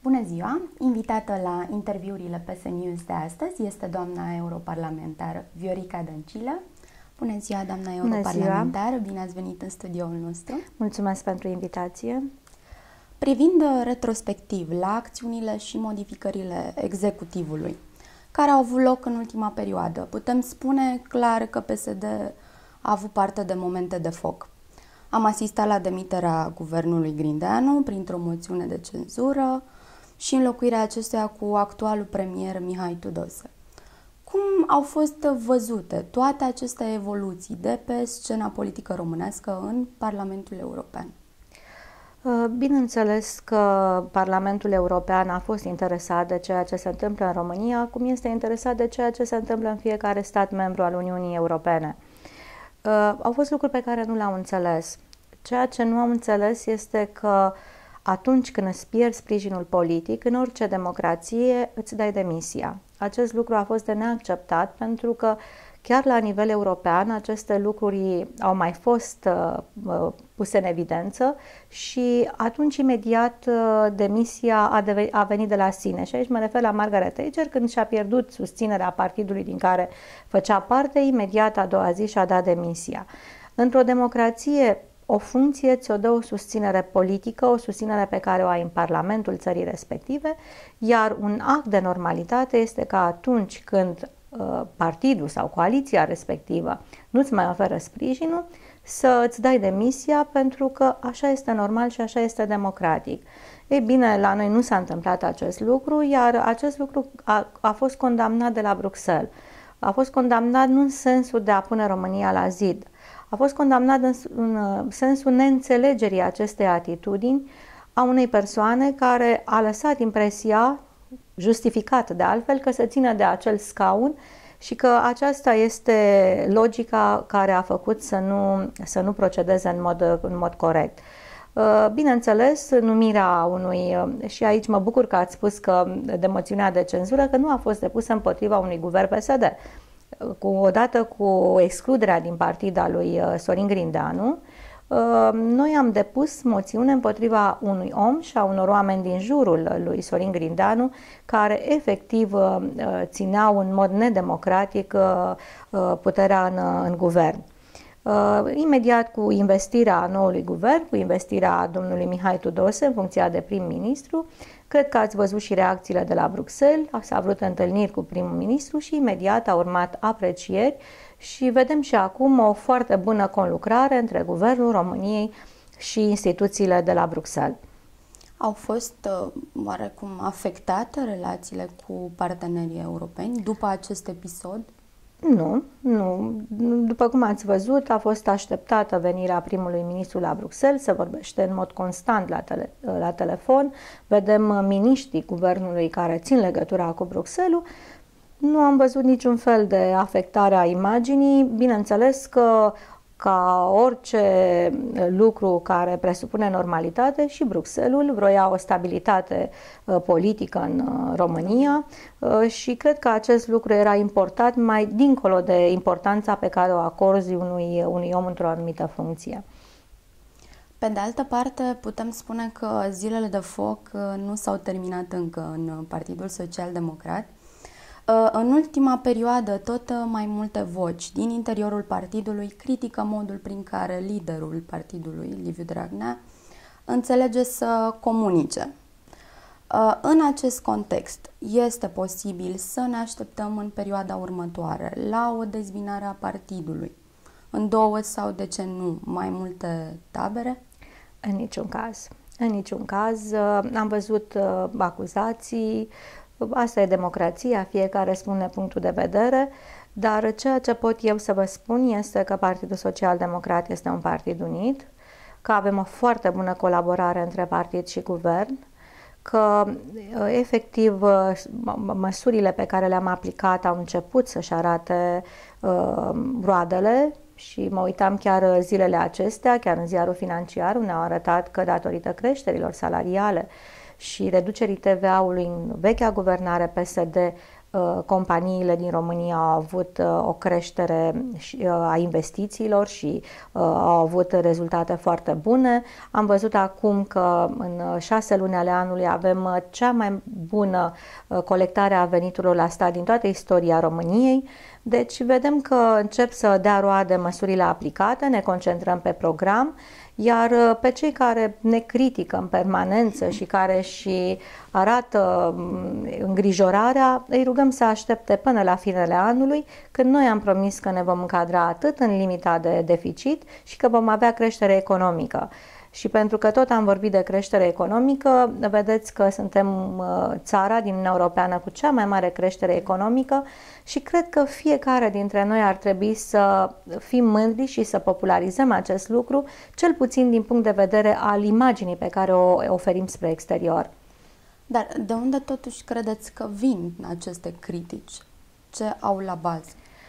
Bună ziua! Invitată la interviurile PS News de astăzi este doamna europarlamentară Viorica Dăncilă. Bună ziua, doamna europarlamentară! Bine ați venit în studioul nostru! Mulțumesc pentru invitație! Privind retrospectiv la acțiunile și modificările executivului care au avut loc în ultima perioadă, putem spune clar că PSD a avut parte de momente de foc. Am asistat la demiterea guvernului Grindeanu printr-o moțiune de cenzură și înlocuirea acestuia cu actualul premier Mihai Tudose. Cum au fost văzute toate aceste evoluții de pe scena politică românească în Parlamentul European? Bineînțeles că Parlamentul European a fost interesat de ceea ce se întâmplă în România, cum este interesat de ceea ce se întâmplă în fiecare stat membru al Uniunii Europene. Au fost lucruri pe care nu le-au înțeles. Ceea ce nu au înțeles este că atunci când îți pierzi sprijinul politic, în orice democrație îți dai demisia. Acest lucru a fost de neacceptat pentru că chiar la nivel european aceste lucruri au mai fost puse în evidență și atunci imediat demisia a venit de la sine. Și aici mă refer la Margaret Thatcher, când și-a pierdut susținerea partidului din care făcea parte, imediat a doua zi și-a dat demisia. Într-o democrație, o funcție ți-o dă o susținere politică, o susținere pe care o ai în Parlamentul țării respective, iar un act de normalitate este că atunci când partidul sau coaliția respectivă nu-ți mai oferă sprijinul, să îți dai demisia pentru că așa este normal și așa este democratic. Ei bine, la noi nu s-a întâmplat acest lucru, iar acest lucru a fost condamnat de la Bruxelles. A fost condamnat nu în sensul de a pune România la zid, a fost condamnat în sensul neînțelegerii acestei atitudini a unei persoane care a lăsat impresia, justificat de altfel, că se ține de acel scaun și că aceasta este logica care a făcut să nu procedeze în mod corect. Bineînțeles, numirea unui, și aici mă bucur că ați spus că de moțiunea de cenzură, că nu a fost depusă împotriva unui guvern PSD. Odată cu excluderea din partid a lui Sorin Grindeanu, noi am depus moțiune împotriva unui om și a unor oameni din jurul lui Sorin Grindeanu care efectiv țineau în mod nedemocratic puterea în guvern. Imediat cu investirea noului guvern, cu investirea domnului Mihai Tudose în funcția de prim-ministru, cred că ați văzut și reacțiile de la Bruxelles, s-a avut întâlniri cu primul ministru și imediat au urmat aprecieri și vedem și acum o foarte bună conlucrare între Guvernul României și instituțiile de la Bruxelles. Au fost oarecum afectate relațiile cu partenerii europeni după acest episod? Nu. După cum ați văzut, a fost așteptată venirea primului ministru la Bruxelles, se vorbește în mod constant la telefon, vedem miniștrii guvernului care țin legătura cu Bruxelles. Nu am văzut niciun fel de afectare a imaginii, bineînțeles că ca orice lucru care presupune normalitate și Bruxelles vroia o stabilitate politică în România și cred că acest lucru era important mai dincolo de importanța pe care o acorzi unui om într-o anumită funcție. Pe de altă parte, putem spune că zilele de foc nu s-au terminat încă în Partidul Social Democrat. În ultima perioadă, tot mai multe voci din interiorul partidului critică modul prin care liderul partidului, Liviu Dragnea, înțelege să comunice. În acest context, este posibil să ne așteptăm în perioada următoare la o dezbinare a partidului, în două sau, de ce nu, mai multe tabere? În niciun caz. În niciun caz. Am văzut acuzații. Asta e democrația, fiecare spune punctul de vedere, dar ceea ce pot eu să vă spun este că Partidul Social Democrat este un partid unit, că avem o foarte bună colaborare între partid și guvern, că efectiv măsurile pe care le-am aplicat au început să-și arate roadele și mă uitam chiar zilele acestea, chiar în ziarul financiar, unde au arătat că datorită creșterilor salariale și reducerii TVA-ului în vechea guvernare PSD, companiile din România au avut o creștere a investițiilor și au avut rezultate foarte bune. Am văzut acum că în 6 luni ale anului avem cea mai bună colectare a veniturilor la stat din toată istoria României. Deci vedem că încep să dea roade măsurile aplicate, ne concentrăm pe program, iar pe cei care ne critică în permanență și care și arată îngrijorarea, îi rugăm să aștepte până la finele anului, când noi am promis că ne vom încadra atât în limita de deficit și că vom avea creștere economică. Și pentru că tot am vorbit de creștere economică, vedeți că suntem țara din Uniunea Europeană cu cea mai mare creștere economică și cred că fiecare dintre noi ar trebui să fim mândri și să popularizăm acest lucru, cel puțin din punct de vedere al imaginii pe care o oferim spre exterior. Dar de unde totuși credeți că vin aceste critici? Ce au la bază?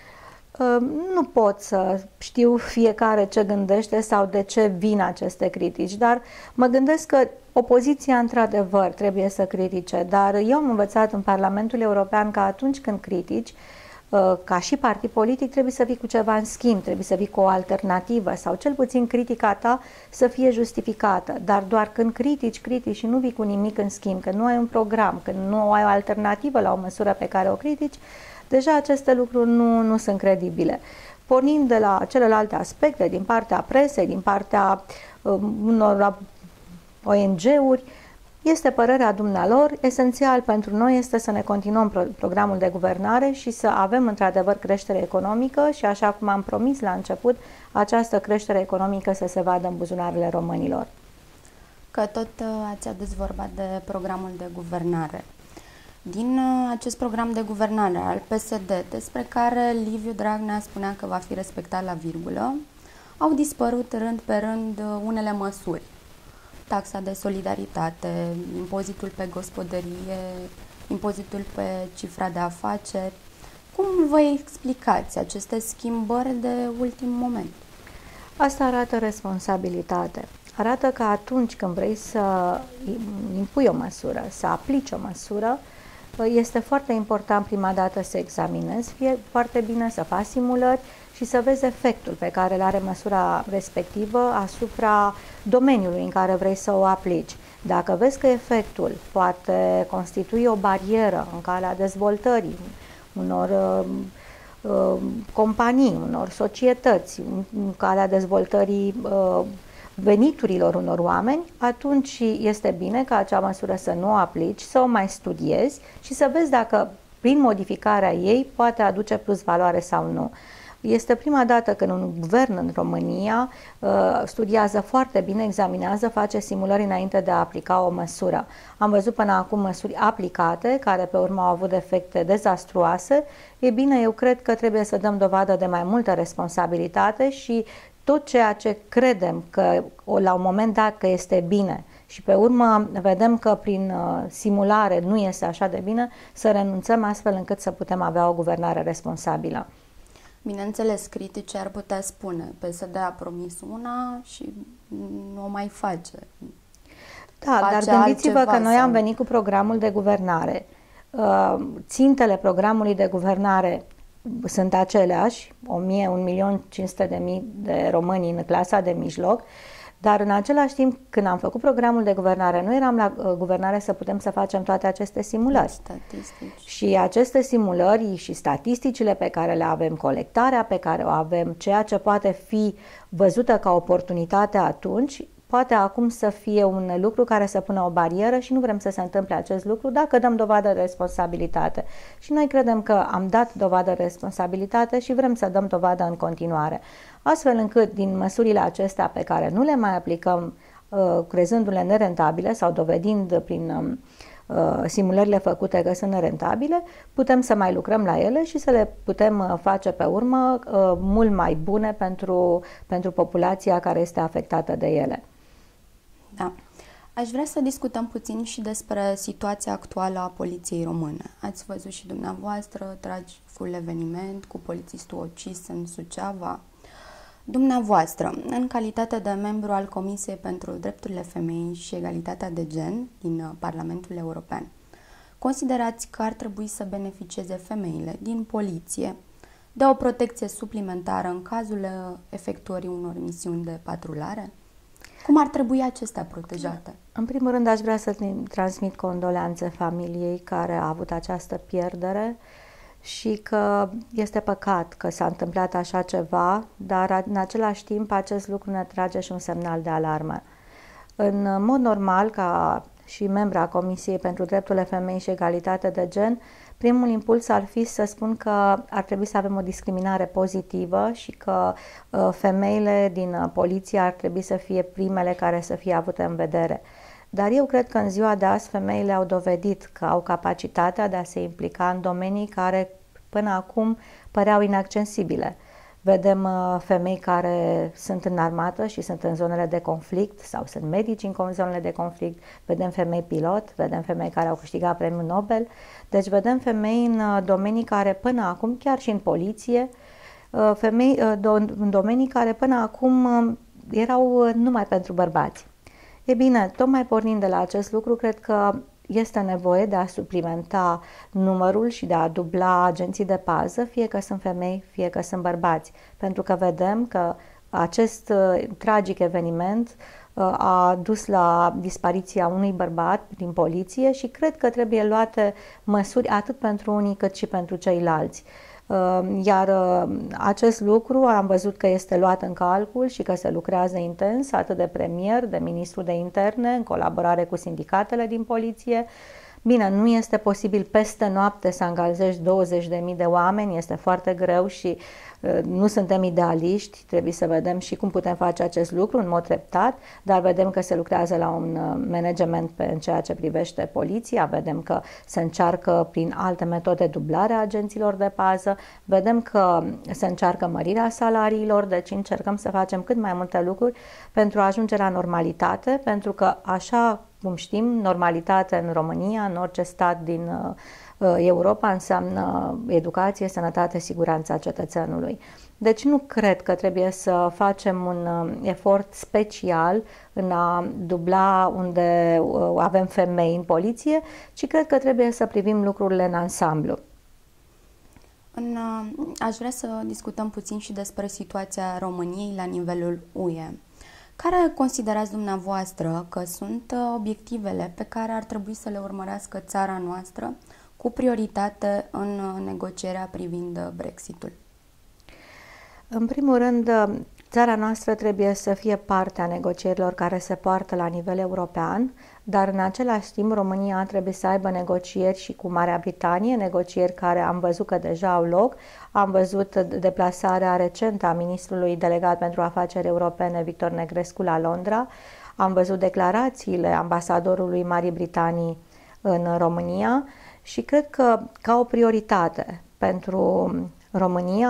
Nu pot să știu fiecare ce gândește sau de ce vin aceste critici, dar mă gândesc că opoziția într-adevăr trebuie să critique, dar eu am învățat în Parlamentul European că atunci când critici, ca și partid politic, trebuie să vii cu ceva în schimb, trebuie să vii cu o alternativă sau cel puțin critica ta să fie justificată, dar doar când critici și nu vii cu nimic în schimb, că nu ai un program, că nu ai o alternativă la o măsură pe care o critici, deja aceste lucruri nu sunt credibile. Pornind de la celelalte aspecte, din partea presei, din partea unor ONG-uri, este părerea dumnealor. Esențial pentru noi este să ne continuăm programul de guvernare și să avem într-adevăr creștere economică și, așa cum am promis la început, această creștere economică să se vadă în buzunarele românilor. Că tot ați adus vorba de programul de guvernare. Din acest program de guvernare al PSD, despre care Liviu Dragnea spunea că va fi respectat la virgulă, au dispărut rând pe rând unele măsuri. Taxa de solidaritate, impozitul pe gospodărie, impozitul pe cifra de afaceri. Cum vă explicați aceste schimbări de ultim moment? Asta arată responsabilitate. Arată că atunci când vrei să impui o măsură, să aplici o măsură, este foarte important prima dată să examinezi, fie foarte bine să faci simulări și să vezi efectul pe care îl are măsura respectivă asupra domeniului în care vrei să o aplici. Dacă vezi că efectul poate constitui o barieră în calea dezvoltării unor companii, unor societăți, în calea dezvoltării veniturilor unor oameni, atunci este bine ca acea măsură să nu o aplici, să o mai studiezi și să vezi dacă prin modificarea ei poate aduce plus valoare sau nu. Este prima dată când un guvern în România studiază foarte bine, examinează, face simulări înainte de a aplica o măsură. Am văzut până acum măsuri aplicate, care pe urmă au avut efecte dezastruoase. E bine, eu cred că trebuie să dăm dovadă de mai multă responsabilitate și tot ceea ce credem că la un moment dat că este bine și pe urmă vedem că prin simulare nu este așa de bine, să renunțăm astfel încât să putem avea o guvernare responsabilă. Bineînțeles, critici ar putea spune, PSD a promis una și nu o mai face. Da, dar gândiți-vă că noi am venit cu programul de guvernare. Țintele programului de guvernare sunt aceleași, 1.500.000 de români în clasa de mijloc, dar în același timp, când am făcut programul de guvernare, nu eram la guvernare să putem să facem toate aceste simulări. Statistici. Și aceste simulări și statisticile pe care le avem, colectarea pe care o avem, ceea ce poate fi văzută ca oportunitate atunci, poate acum să fie un lucru care să pună o barieră și nu vrem să se întâmple acest lucru dacă dăm dovadă de responsabilitate. Și noi credem că am dat dovadă de responsabilitate și vrem să dăm dovadă în continuare. Astfel încât din măsurile acestea pe care nu le mai aplicăm crezându-le nerentabile sau dovedind prin simulările făcute că sunt nerentabile, putem să mai lucrăm la ele și să le putem face pe urmă mult mai bune pentru populația care este afectată de ele. Da. Aș vrea să discutăm puțin și despre situația actuală a poliției române. Ați văzut și dumneavoastră tragic-ul eveniment cu polițistul ucis în Suceava. Dumneavoastră, în calitate de membru al Comisiei pentru Drepturile Femeii și Egalitatea de Gen din Parlamentul European, considerați că ar trebui să beneficieze femeile din poliție de o protecție suplimentară în cazul efectuării unor misiuni de patrulare? Cum ar trebui acestea protejate? În primul rând, aș vrea să transmit condoleanțe familiei care a avut această pierdere și că este păcat că s-a întâmplat așa ceva, dar în același timp acest lucru ne trage și un semnal de alarmă. În mod normal, ca și membra Comisiei pentru Drepturile Femei și Egalitate de Gen, primul impuls ar fi să spun că ar trebui să avem o discriminare pozitivă și că femeile din poliție ar trebui să fie primele care să fie avute în vedere. Dar eu cred că în ziua de azi femeile au dovedit că au capacitatea de a se implica în domenii care până acum păreau inaccesibile. Vedem femei care sunt în armată și sunt în zonele de conflict sau sunt medici în zonele de conflict, vedem femei pilot, vedem femei care au câștigat premiul Nobel, deci vedem femei în domenii care până acum, chiar și în poliție, femei în domenii care până acum erau numai pentru bărbați. E bine, tocmai pornind de la acest lucru, cred că este nevoie de a suplimenta numărul și de a dubla agenții de pază, fie că sunt femei, fie că sunt bărbați, pentru că vedem că acest tragic eveniment a dus la dispariția unui bărbat din poliție și cred că trebuie luate măsuri atât pentru unii cât și pentru ceilalți. Iar acest lucru am văzut că este luat în calcul și că se lucrează intens atât de premier, de ministru de interne, în colaborare cu sindicatele din poliție. Bine, nu este posibil peste noapte să angajezi 20.000 de oameni, este foarte greu și nu suntem idealiști, trebuie să vedem și cum putem face acest lucru în mod treptat, dar vedem că se lucrează la un management în ceea ce privește poliția, vedem că se încearcă prin alte metode dublarea agenților de pază, vedem că se încearcă mărirea salariilor, deci încercăm să facem cât mai multe lucruri pentru a ajunge la normalitate, pentru că așa cum știm, normalitate în România, în orice stat din Europa, înseamnă educație, sănătate, siguranța cetățeanului. Deci nu cred că trebuie să facem un efort special în a dubla unde avem femei în poliție, ci cred că trebuie să privim lucrurile în ansamblu. Aș vrea să discutăm puțin și despre situația României la nivelul UE. Care considerați dumneavoastră că sunt obiectivele pe care ar trebui să le urmărească țara noastră cu prioritate în negocierea privind Brexitul? În primul rând, țara noastră trebuie să fie parte a negocierilor care se poartă la nivel european, dar în același timp România trebuie să aibă negocieri și cu Marea Britanie, negocieri care am văzut că deja au loc. Am văzut deplasarea recentă a ministrului delegat pentru afaceri europene Victor Negrescu la Londra, am văzut declarațiile ambasadorului Marii Britanii în România și cred că ca o prioritate pentru România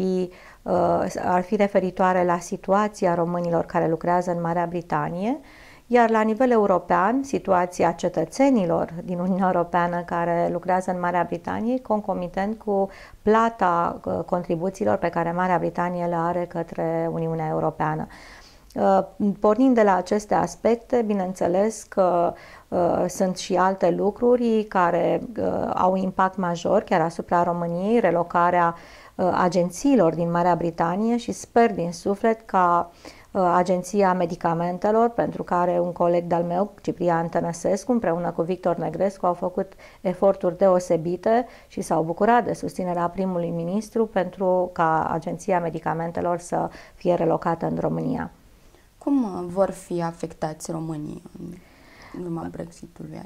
ar fi referitoare la situația românilor care lucrează în Marea Britanie, iar la nivel european, situația cetățenilor din Uniunea Europeană care lucrează în Marea Britanie, concomitent cu plata contribuțiilor pe care Marea Britanie le are către Uniunea Europeană. Pornind de la aceste aspecte, bineînțeles că sunt și alte lucruri care au impact major chiar asupra României, relocarea agențiilor din Marea Britanie și sper din suflet ca Agenția Medicamentelor, pentru care un coleg de-al meu, Ciprian Tănăsescu, împreună cu Victor Negrescu, au făcut eforturi deosebite și s-au bucurat de susținerea primului ministru pentru ca Agenția Medicamentelor să fie relocată în România. Cum vor fi afectați românii în urma Brexitului?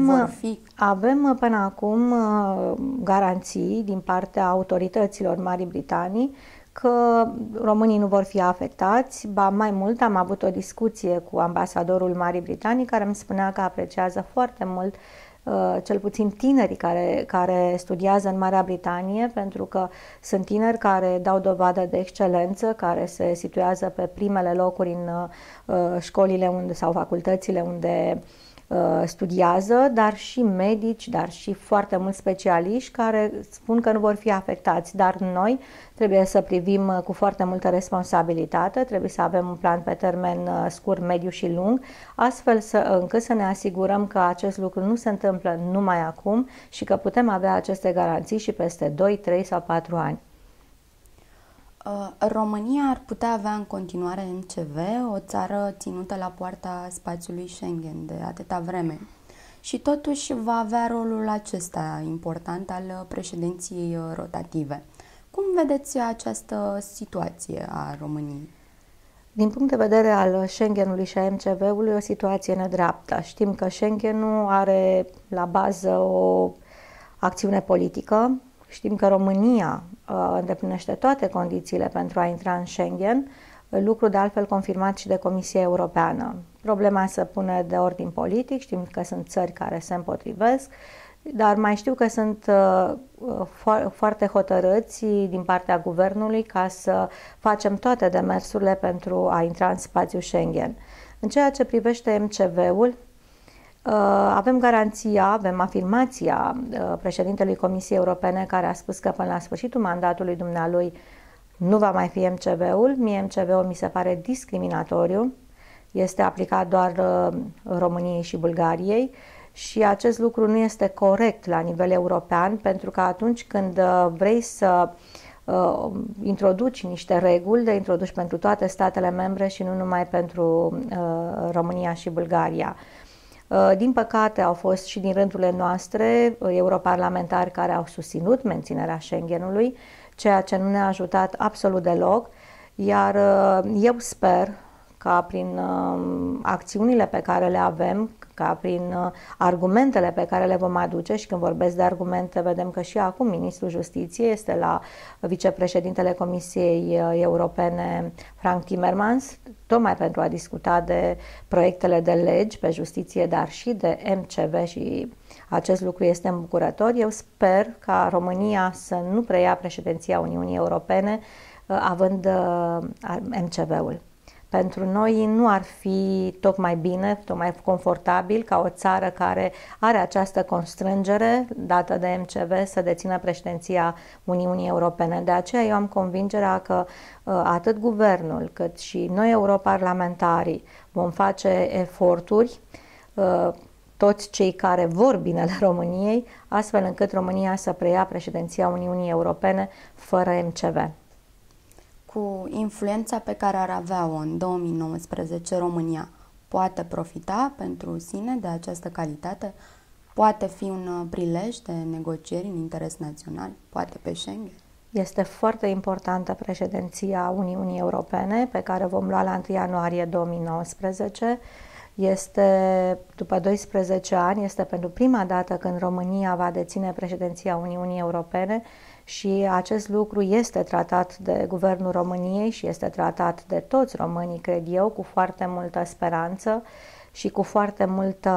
Avem până acum garanții din partea autorităților Marii Britanii că românii nu vor fi afectați. Ba mai mult, am avut o discuție cu ambasadorul Marii Britanii care îmi spunea că apreciază foarte mult cel puțin tinerii care studiază în Marea Britanie, pentru că sunt tineri care dau dovadă de excelență, care se situează pe primele locuri în școlile sau facultățile unde studiază, dar și medici, dar și foarte mulți specialiști care spun că nu vor fi afectați. Dar noi trebuie să privim cu foarte multă responsabilitate, trebuie să avem un plan pe termen scurt, mediu și lung, astfel încât să ne asigurăm că acest lucru nu se întâmplă numai acum și că putem avea aceste garanții și peste 2, 3 sau 4 ani. România ar putea avea în continuare MCV, o țară ținută la poarta spațiului Schengen de atâta vreme. Și totuși va avea rolul acesta important al președinției rotative. Cum vedeți această situație a României? Din punct de vedere al Schengenului și a MCV-ului, o situație nedreaptă. Știm că Schengenul are la bază o acțiune politică. Știm că România îndeplinește toate condițiile pentru a intra în Schengen, lucru de altfel confirmat și de Comisia Europeană. Problema se pune de ordin politic, știm că sunt țări care se împotrivesc, dar mai știu că sunt foarte hotărâți din partea guvernului ca să facem toate demersurile pentru a intra în spațiul Schengen. În ceea ce privește MCV-ul, avem garanția, avem afirmația președintelui Comisiei Europene care a spus că până la sfârșitul mandatului dumnealui nu va mai fi MCV-ul. Mie MCV-ul mi se pare discriminatoriu, este aplicat doar României și Bulgariei și acest lucru nu este corect la nivel european, pentru că atunci când vrei să introduci niște reguli, le introduci pentru toate statele membre și nu numai pentru România și Bulgaria. Din păcate au fost și din rândurile noastre europarlamentari care au susținut menținerea Schengenului, ceea ce nu ne-a ajutat absolut deloc, iar eu sper ca prin acțiunile pe care le avem, ca prin argumentele pe care le vom aduce, și când vorbesc de argumente, vedem că și acum Ministrul Justiției este la vicepreședintele Comisiei Europene, Frank Timmermans, tocmai pentru a discuta de proiectele de legi pe justiție, dar și de MCV, și acest lucru este îmbucurător. Eu sper ca România să nu preia președinția Uniunii Europene având MCV-ul. Pentru noi nu ar fi tocmai bine, tocmai confortabil ca o țară care are această constrângere dată de MCV să dețină președinția Uniunii Europene. De aceea eu am convingerea că atât guvernul cât și noi europarlamentarii vom face eforturi, toți cei care vor binele României, astfel încât România să preia președinția Uniunii Europene fără MCV. Cu influența pe care ar avea-o în 2019, România poate profita pentru sine de această calitate? Poate fi un prilej de negocieri în interes național? Poate pe Schengen? Este foarte importantă președinția Uniunii Europene pe care vom lua la 1 ianuarie 2019. Este, după 12 ani, este pentru prima dată când România va deține președinția Uniunii Europene și acest lucru este tratat de Guvernul României și este tratat de toți românii, cred eu, cu foarte multă speranță și cu foarte multă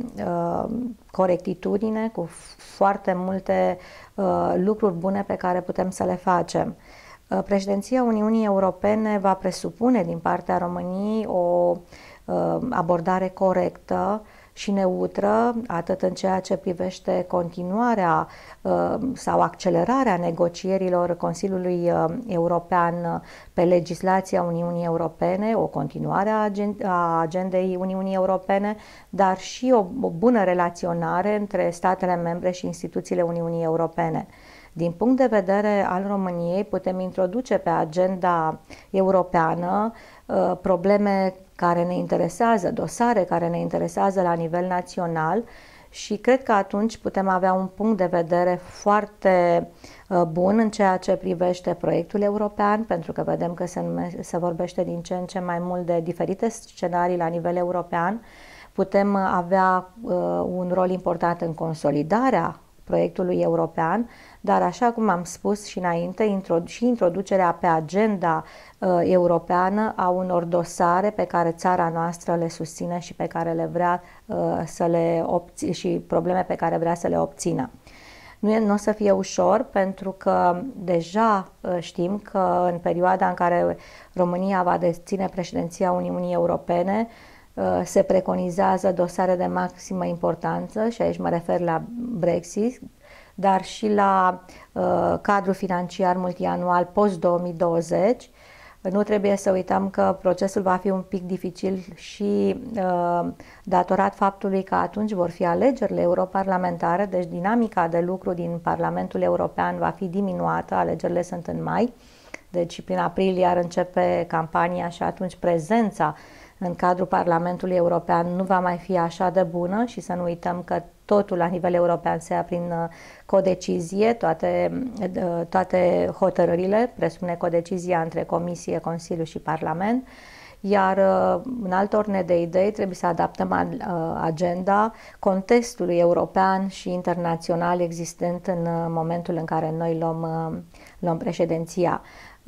corectitudine, cu foarte multe lucruri bune pe care putem să le facem. Președinția Uniunii Europene va presupune din partea României o abordare corectă și neutră, atât în ceea ce privește continuarea sau accelerarea negocierilor Consiliului European pe legislația Uniunii Europene, o continuare a agendei Uniunii Europene, dar și o bună relaționare între statele membre și instituțiile Uniunii Europene. Din punct de vedere al României, putem introduce pe agenda europeană probleme care ne interesează, dosare care ne interesează la nivel național și cred că atunci putem avea un punct de vedere foarte bun în ceea ce privește proiectul european, pentru că vedem că se vorbește din ce în ce mai mult de diferite scenarii la nivel european. Putem avea un rol important în consolidarea proiectului european, dar așa cum am spus și înainte, și introducerea pe agenda europeană a unor dosare pe care țara noastră le susține și pe care le vrea să le obțină și probleme pe care vrea să le obțină. Nu o să fie ușor, pentru că deja știm că în perioada în care România va deține președinția Uniunii Europene, se preconizează dosare de maximă importanță și aici mă refer la Brexit, dar și la cadrul financiar multianual post-2020. Nu trebuie să uităm că procesul va fi un pic dificil și datorat faptului că atunci vor fi alegerile europarlamentare, deci dinamica de lucru din Parlamentul European va fi diminuată, alegerile sunt în mai, deci prin aprilie ar începe campania și atunci prezența în cadrul Parlamentului European nu va mai fi așa de bună și să nu uităm că totul la nivel european se ia prin codecizie, toate hotărârile presupune codecizia între Comisie, Consiliu și Parlament, iar în altă ordine de idei trebuie să adaptăm agenda contextului european și internațional existent în momentul în care noi luăm președinția.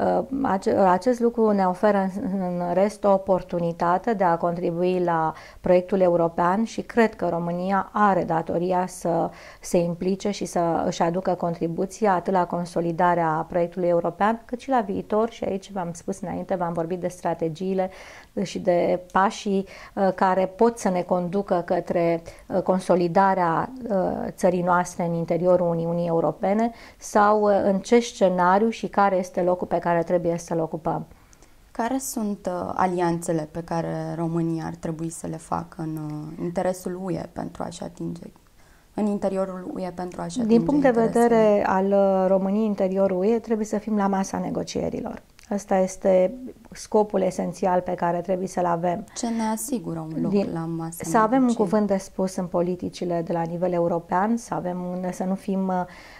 Acest lucru ne oferă în rest o oportunitate de a contribui la proiectul european și cred că România are datoria să se implice și să își aducă contribuția atât la consolidarea proiectului european cât și la viitor, și aici v-am spus înainte, v-am vorbit de strategiile și de pașii care pot să ne conducă către consolidarea țării noastre în interiorul Uniunii Europene sau în ce scenariu și care este locul pe care trebuie să-l ocupăm. Care sunt alianțele pe care România ar trebui să le facă în interesul UE pentru a-și atinge, în interiorul UE pentru a-și atinge Din punct de interesele? vedere al României interiorul UE, trebuie să fim la masa negocierilor. Ăsta este scopul esențial pe care trebuie să-l avem. Ce ne asigură un loc la masă? Să avem un cuvânt de spus în politicile de la nivel european, să nu fim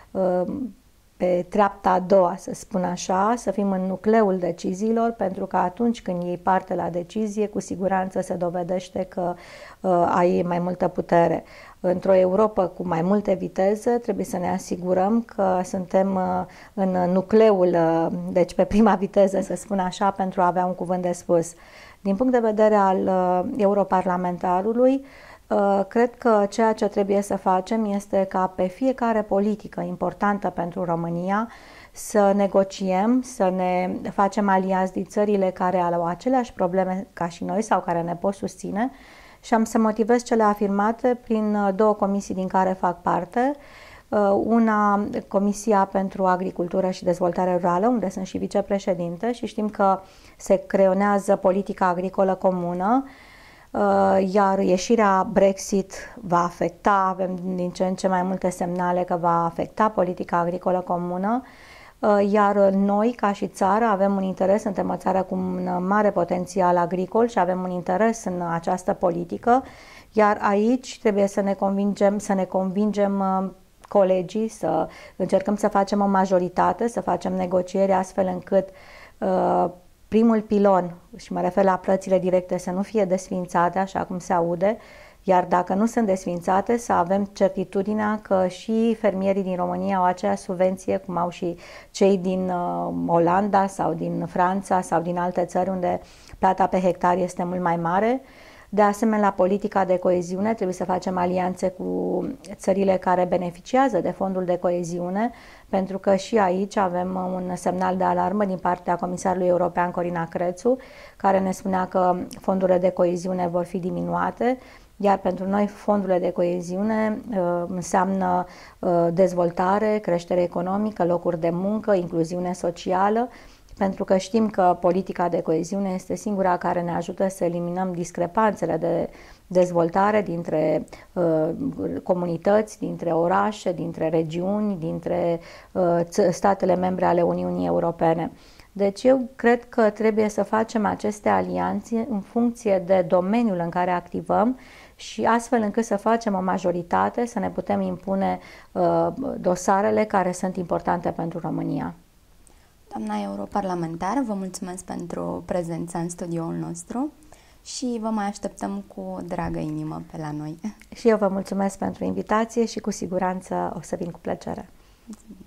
pe treapta a doua, să spun așa, să fim în nucleul deciziilor, pentru că atunci când iei parte la decizie, cu siguranță se dovedește că ai mai multă putere. Într-o Europă cu mai multe viteze, trebuie să ne asigurăm că suntem în nucleul, deci pe prima viteză, să spun așa, pentru a avea un cuvânt de spus. Din punct de vedere al europarlamentarului, cred că ceea ce trebuie să facem este ca pe fiecare politică importantă pentru România să negociem, să ne facem alianți din țările care au aceleași probleme ca și noi sau care ne pot susține, și am să motivez cele afirmate prin două comisii din care fac parte. Una, Comisia pentru Agricultură și Dezvoltare Rurală, unde sunt și vicepreședinte și știm că se creionează politica agricolă comună, iar ieșirea Brexit va afecta, avem din ce în ce mai multe semnale că va afecta politica agricolă comună, iar noi, ca și țară, avem un interes, suntem o țară cu un mare potențial agricol și avem un interes în această politică, iar aici trebuie să ne convingem colegii, să încercăm să facem o majoritate, să facem negocieri astfel încât primul pilon, și mă refer la plățile directe, să nu fie desființate, așa cum se aude, iar dacă nu sunt desființate, să avem certitudinea că și fermierii din România au aceeași subvenție, cum au și cei din Olanda sau din Franța sau din alte țări unde plata pe hectar este mult mai mare. De asemenea, la politica de coeziune trebuie să facem alianțe cu țările care beneficiază de fondul de coeziune, pentru că și aici avem un semnal de alarmă din partea Comisarului European Corina Crețu, care ne spunea că fondurile de coeziune vor fi diminuate, iar pentru noi fondurile de coeziune înseamnă dezvoltare, creștere economică, locuri de muncă, incluziune socială, pentru că știm că politica de coeziune este singura care ne ajută să eliminăm discrepanțele de dezvoltare dintre comunități, dintre orașe, dintre regiuni, dintre statele membre ale Uniunii Europene. Deci eu cred că trebuie să facem aceste alianțe în funcție de domeniul în care activăm și astfel încât să facem o majoritate, să ne putem impune dosarele care sunt importante pentru România. Doamna europarlamentar, vă mulțumesc pentru prezența în studioul nostru și vă mai așteptăm cu dragă inimă pe la noi. Și eu vă mulțumesc pentru invitație și cu siguranță o să vin cu plăcere. Mulțumesc.